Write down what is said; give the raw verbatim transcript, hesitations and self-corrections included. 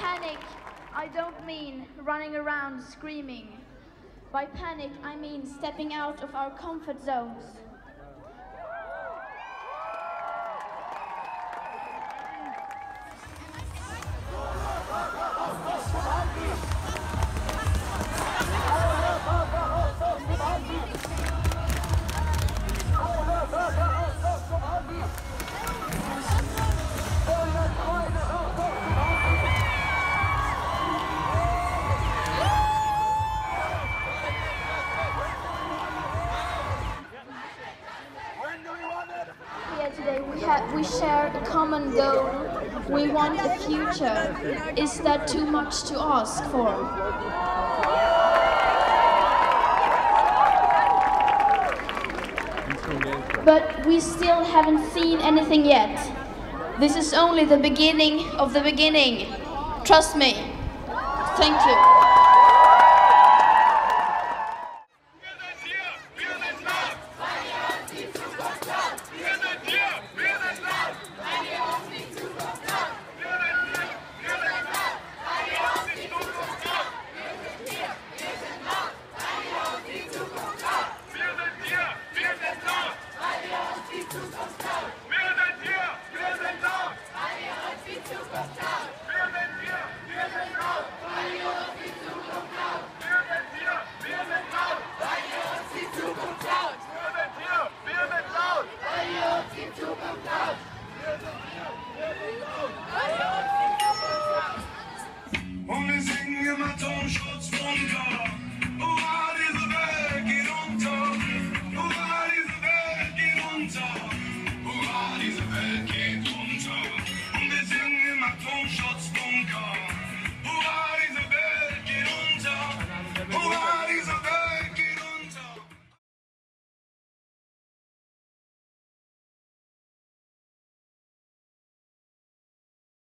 panic, I don't mean running around screaming. By panic, I mean stepping out of our comfort zones. Today we have we share a common goal. We want a future. Is that too much to ask for? But we still haven't seen anything yet. This is only the beginning of the beginning. Trust me. Thank you.